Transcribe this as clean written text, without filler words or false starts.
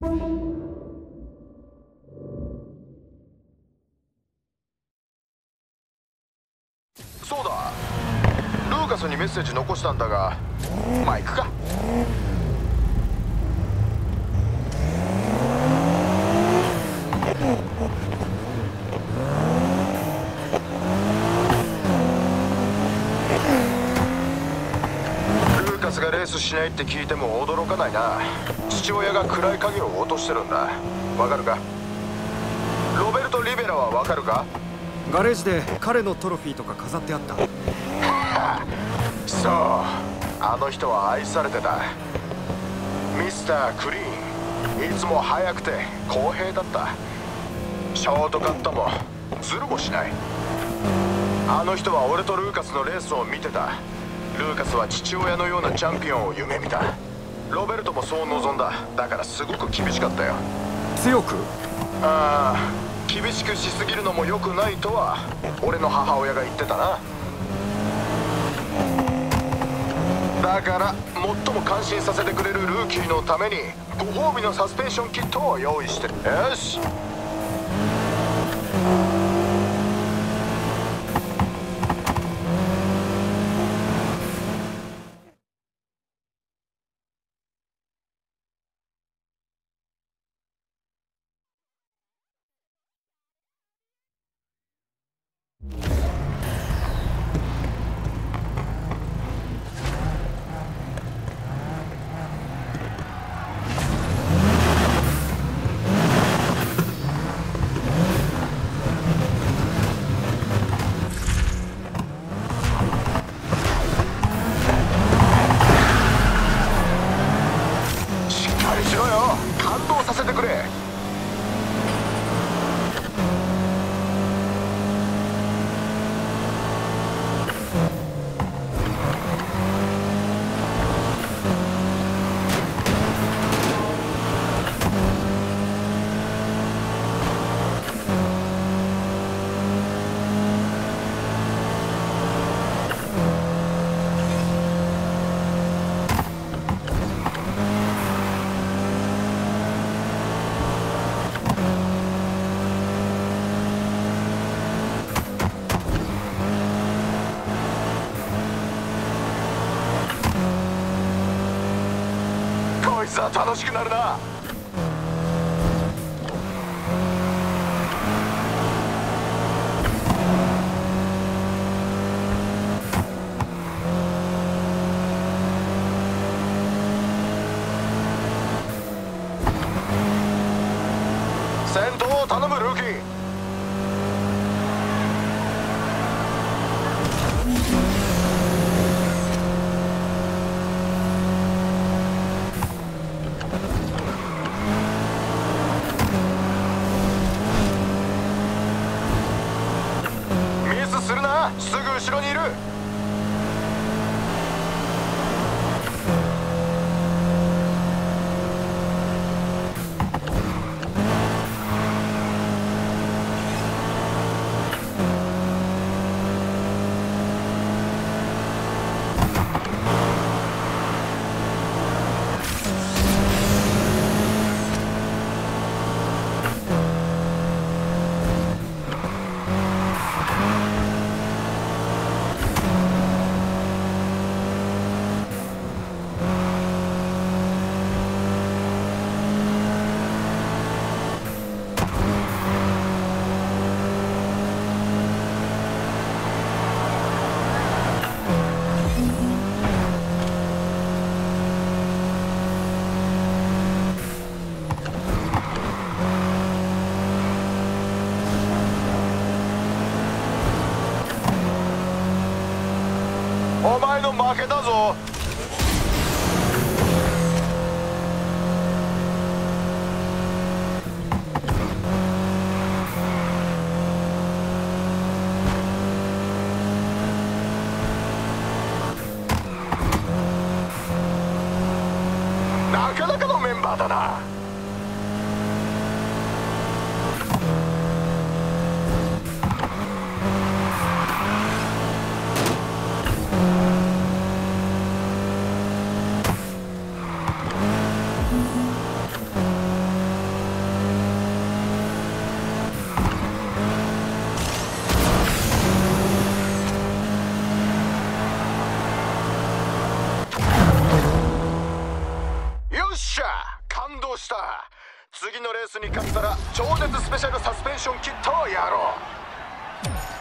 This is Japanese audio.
そうだ、ルーカスにメッセージ残したんだが、まあ行くか。ルーカスがレースしないって聞いても驚かないな。父親が暗い影を落としてるんだ。わかるか？ロベルト・リベラはわかるか？ ガレージで彼のトロフィーとか飾ってあった。 そう、あの人は愛されてた。ミスター・クリーン、いつも速くて公平だった。ショートカットもズルもしない。あの人は俺とルーカスのレースを見てた。ルーカスは父親のようなチャンピオンを夢見た。ロベルトもそう望んだ。だからすごく厳しかったよ。 強く？ ああ、厳しくしすぎるのも良くないとは俺の母親が言ってたな。だから最も感心させてくれるルーキーのためにご褒美のサスペンションキットを用意してる。よし。さあ楽しくなるな。先頭を頼むルーキー。すぐ後ろにいる。お前の負けだぞ。なかなかのメンバーだな。 次のレースに勝ったら超絶スペシャルサスペンションキットをやろう。